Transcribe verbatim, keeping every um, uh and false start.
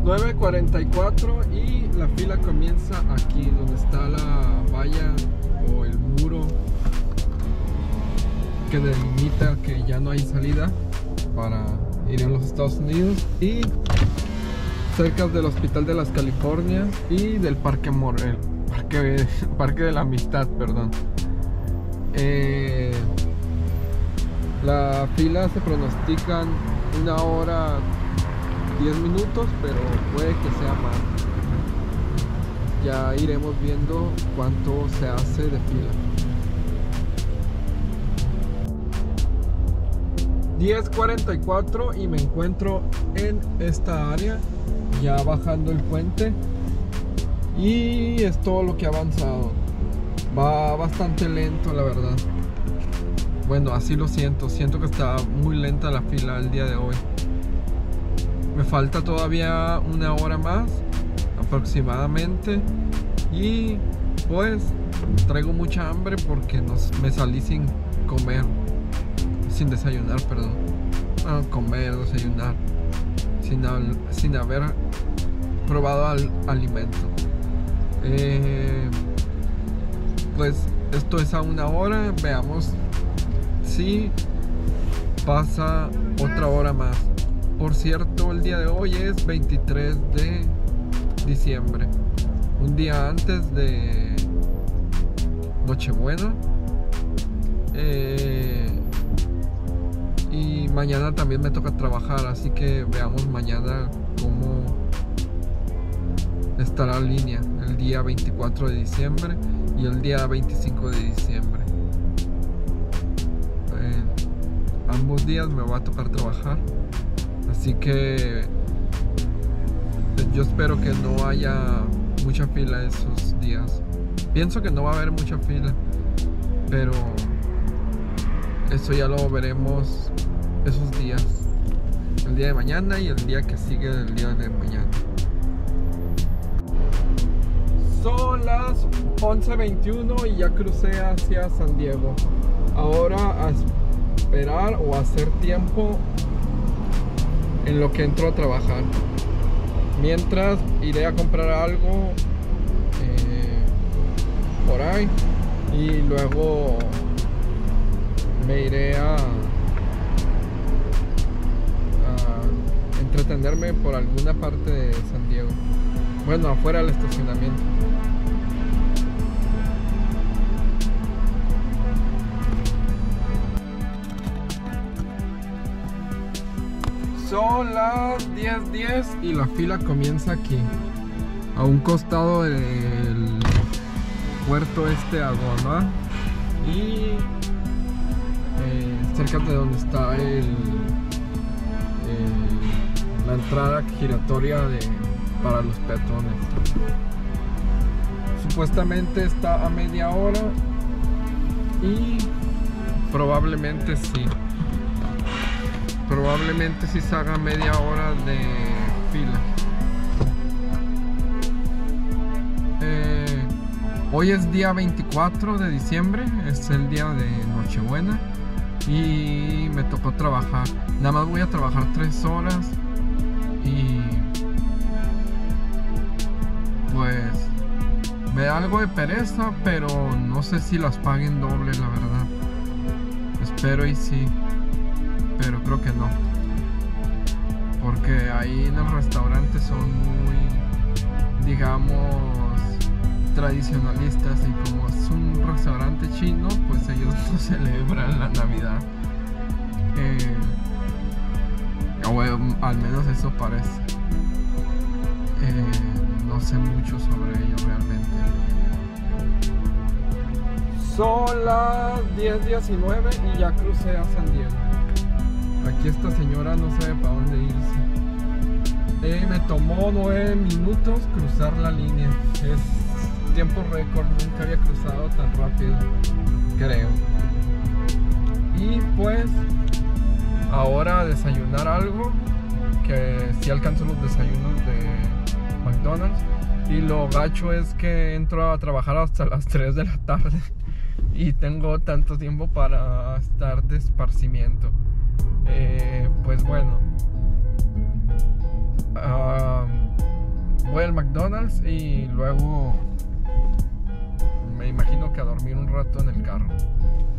nueve cuarenta y cuatro y la fila comienza aquí donde está la valla o el muro que delimita que ya no hay salida para ir a los Estados Unidos, y cerca del Hospital de las Californias y del Parque Morel, Parque, Parque de la Amistad, perdón. Eh, la fila se pronostican una hora diez minutos, pero puede que sea más. Ya iremos viendo cuánto se hace de fila. diez cuarenta y cuatro y me encuentro en esta área, ya bajando el puente, y es todo lo que ha avanzado. Va bastante lento, la verdad. Bueno, así lo siento. Siento que está muy lenta la fila el día de hoy. Me falta todavía una hora más aproximadamente, y pues traigo mucha hambre porque nos, me salí sin comer, sin desayunar, perdón. Ah, comer, desayunar, sin, sin haber probado al alimento. Eh, pues esto es a una hora. Veamos si pasa otra hora más. Por cierto, el día de hoy es veintitrés de diciembre, un día antes de Nochebuena. Eh, y mañana también me toca trabajar, así que veamos mañana cómo estará la línea el día veinticuatro de diciembre y el día veinticinco de diciembre. Eh, ambos días me va a tocar trabajar. Así que yo espero que no haya mucha fila esos días. Pienso que no va a haber mucha fila, pero eso ya lo veremos esos días. El día de mañana y el día que sigue del día de mañana. Son las once veintiuno y ya crucé hacia San Diego. Ahora a esperar o a hacer tiempo en lo que entro a trabajar. Mientras iré a comprar algo eh, por ahí, y luego me iré a, a entretenerme por alguna parte de San Diego. Bueno, afuera del estacionamiento. Son las diez diez y la fila comienza aquí, a un costado del puerto este Aguamá, y eh, cerca de donde está el, eh, la entrada giratoria de, para los peatones. Supuestamente está a media hora y probablemente sí. Probablemente sí se haga media hora de fila. Eh, hoy es día veinticuatro de diciembre, es el día de Nochebuena, y me tocó trabajar. Nada más voy a trabajar tres horas y pues me da algo de pereza, pero no sé si las paguen doble, la verdad. Espero y sí, pero creo que no, porque ahí en el restaurante son muy, digamos, tradicionalistas, y como es un restaurante chino, pues ellos no celebran la Navidad. Eh, o al menos eso parece. Eh, no sé mucho sobre ello realmente. Son las diez diecinueve y ya crucé a San Diego. Aquí esta señora no sabe para dónde irse. Eh, me tomó nueve minutos cruzar la línea. Es tiempo récord, nunca había cruzado tan rápido, creo. Y pues ahora a desayunar algo, que si alcanzo los desayunos de McDonald's. Y lo gacho es que entro a trabajar hasta las tres de la tarde y tengo tanto tiempo para estar de esparcimiento. Eh, pues bueno, uh, voy al McDonald's y luego me imagino que a dormir un rato en el carro.